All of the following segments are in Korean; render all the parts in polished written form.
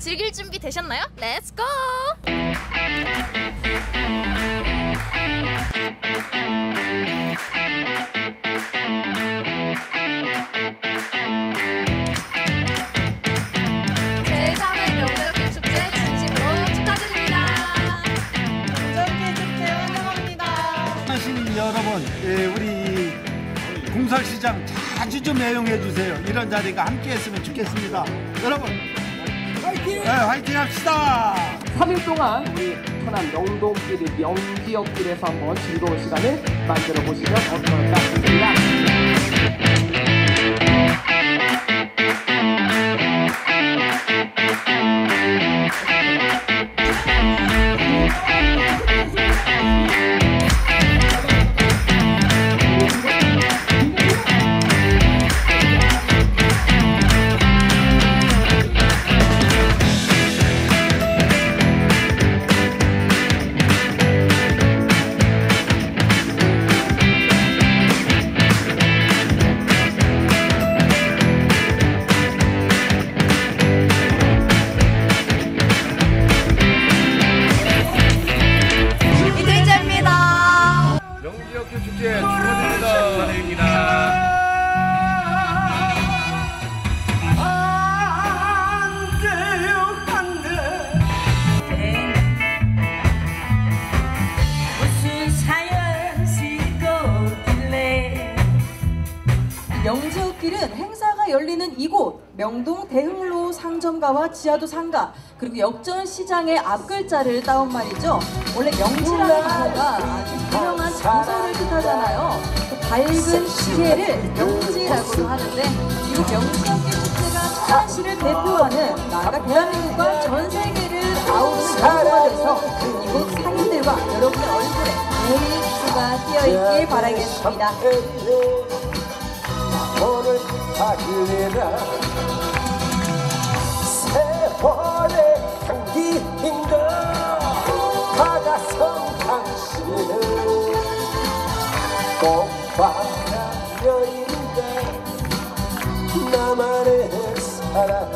즐길 준비 되셨나요? 렛츠 고! 제3회 명절기 축제 진심으로 축하드립니다. 명절기 축제 환영합니다. 하시는 여러분, 우리 공설시장 자주 좀 애용해 주세요. 이런 자리가 함께했으면 좋겠습니다. 여러분 화이팅! 네, 화이팅 합시다. 3일 동안 우리 천안 명동길이 명지역길에서 한번 즐거운 시간을 만들어 보시면 어떨까 싶습니다. 명지역길 축제 축하드립니다. 무슨 사연이 있길래. 명지역길은 행사가 열리는 이곳 명동 대흥로 상점가와 지하도 상가 그리고 역전 시장의 앞글자를 따온 말이죠. 원래 명지라는 단어가 아주 유명한 장소를 뜻하잖아요. 그 밝은 시계를 명지라고도 하는데 이곳 명지역길 축제가 천안시를 대표하는 나아가 대한민국과 전 세계를 아우르는 장소가 돼서 이곳 상인들과 여러분의 얼굴에 매일 수가 띄어있길 바라겠습니다. 오늘 달리라 세월의 향기인가 다가선 당신은 꽃바람 여인가 나만의 사랑.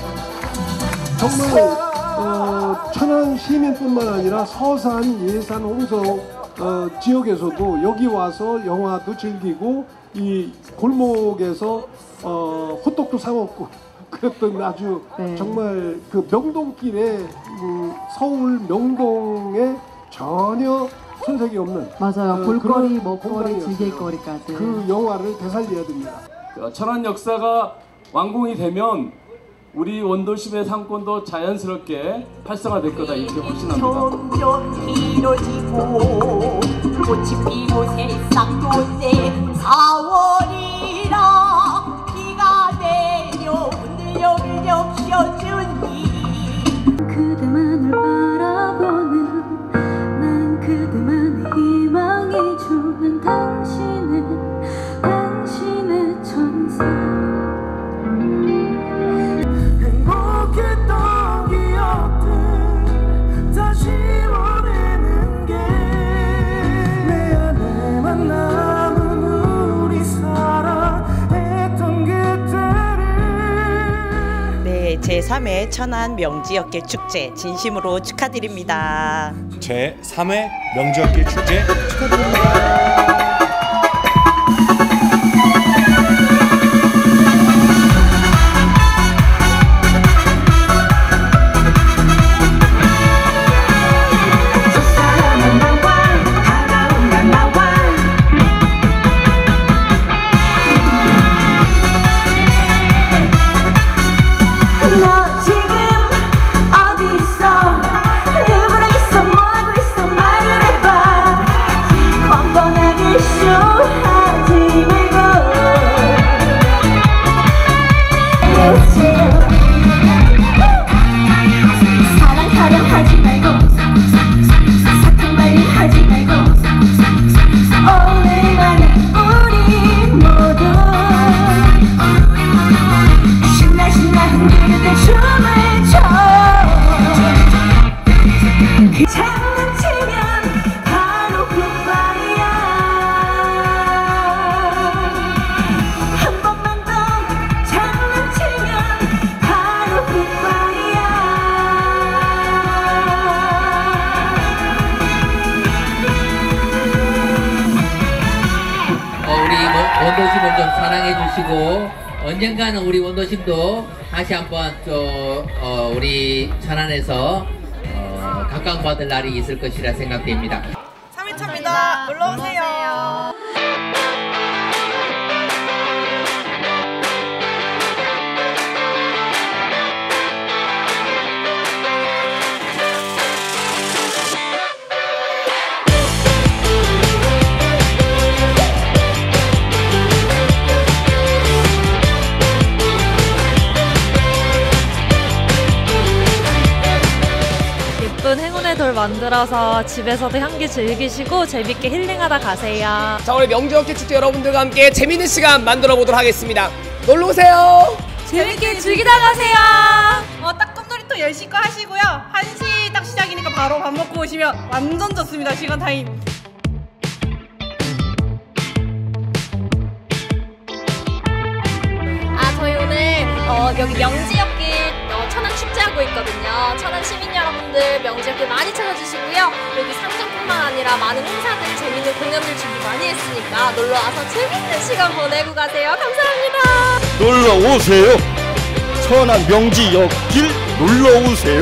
정말 천안 시민뿐만 아니라 서산, 예산, 홍성 지역에서도 여기 와서 영화도 즐기고 이 골목에서 호떡도 사 먹고 그랬던 아주 정말 그 명동길에 서울 명동에 전혀 손색이 없는 맞아요. 볼거리, 먹거리, 공간이었어요. 즐길거리까지 그 영화를 되살려야 됩니다. 천안 역사가 완공이 되면 우리 원도심의 상권도 자연스럽게 활성화될 거다 이렇게 확신합니다. 점점 길어지고 꽃이 피고 새싹도 내 4월이라 비가 내려 흔들려 흘려 키워주니 그대만을 바라보는 난 그대만의 희망이 주는 당신의 천사. 행복했던 기억들 다시 보내는 게 내 안에만 남은 우리 사랑했던 그때를. 네, 제3회 천안 명지역길 축제 진심으로 축하드립니다. 제3회 명지역길 축제 축하드립니다. 너 지금 어디 있어? 누구랑 있어? 뭐하고 있어? 말을 해봐. 뻔뻔하게 쇼하지 말고 사랑 타령하지 말고 사탕 발리 하지 말고 오늘만은 우리 모두 신나 흔들듯 춤을 춰. 그 장난치면 바로 굿바이야. 한 번만 더 장난치면 사랑해 주시고 언젠가는 우리 원도심도 다시 한번 우리 천안에서 각광받을 날이 있을 것이라 생각됩니다. 3일차입니다. 놀러오세요. 예쁜 행운의 돌 만들어서 집에서도 향기 즐기시고 재밌게 힐링하다 가세요. 자, 우리 명지어깨 축제 여러분들과 함께 재밌는 시간 만들어 보도록 하겠습니다. 놀러 오세요. 재밌게 즐기다 가세요. 딱 꿈놀이터 10시 거 하시고요. 1시 딱 시작이니까 바로 밥 먹고 오시면 완전 좋습니다. 시간 타임. 저희 오늘 여기 명지역길 천안 축제하고 있거든요. 천안 시민 여러분들 명지역길 많이 찾아주시고요. 여기 상점뿐만 아니라 많은 행사들, 재밌는 공연들 준비 많이 했으니까 놀러와서 재밌는 시간 보내고 가세요. 감사합니다. 놀러 오세요. 천안 명지역길 놀러 오세요.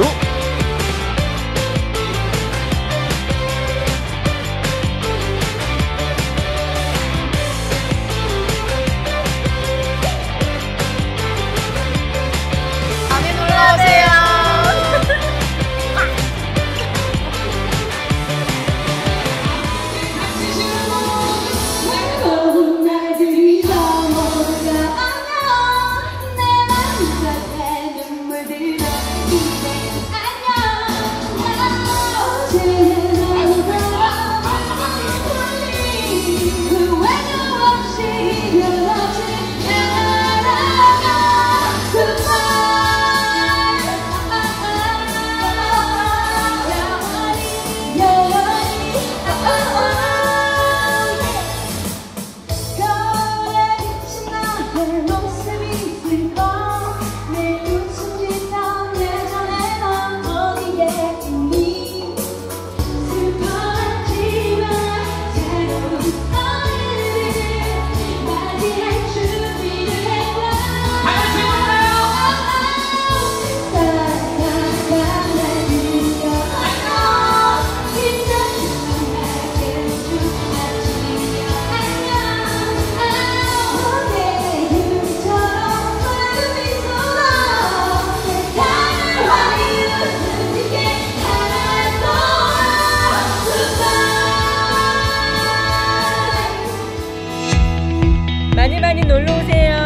많이 놀러 오세요.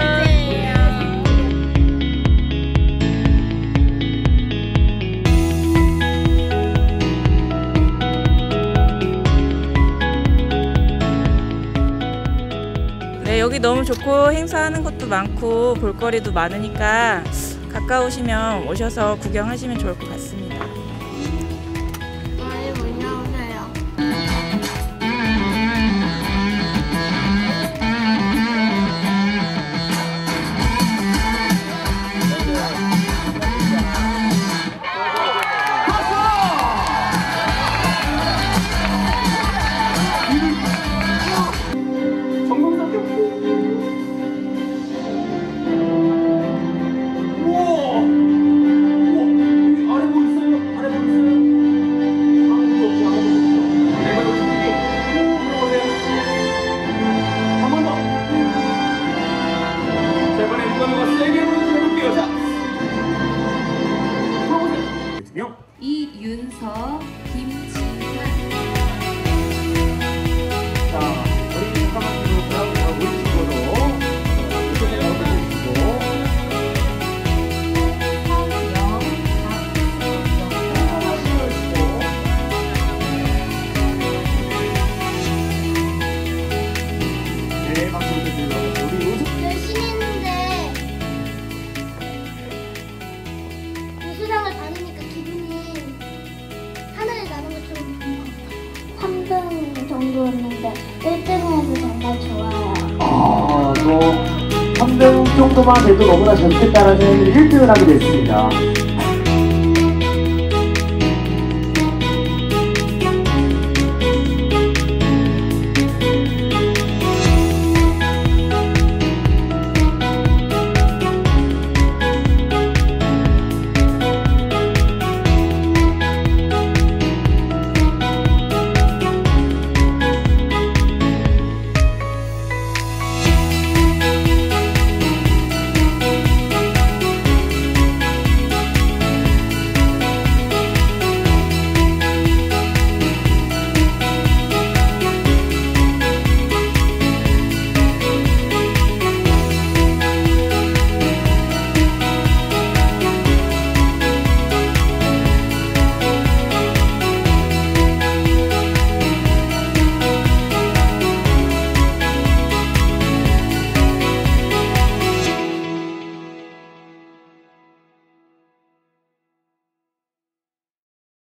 네, 여기 너무 좋고 행사하는 것도 많고 볼거리도 많으니까 가까우시면 오셔서 구경하시면 좋을 것 같습니다. 많이 놀러오세요. 이윤서, 김지환. 자, 우리 사방으로 우리 친구로 이쪽에 넣어주시고 네, 박수 부탁드립니다. 우리 열심히 했는데 우수상을 받으니까 기분이 하늘에 나는 것처럼 좋은 것 같아요. 3등 정도였는데 1등은 해도 정말 좋아요. 또 3등 정도만 돼도 너무나 좋겠다라는 1등을 하게 됐습니다.